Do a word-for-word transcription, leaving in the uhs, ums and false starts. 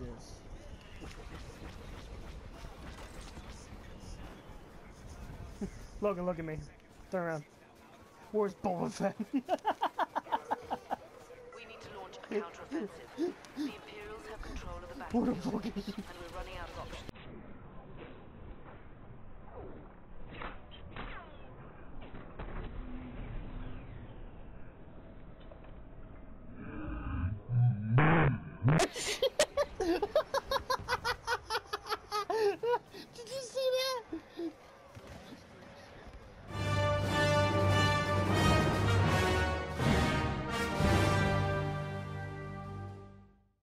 this? Logan, look at me. Turn around. Where's Boba Fett? We need to launch a counteroffensive. The Imperials have control of the Where the battlefield, fuck is he? and we're running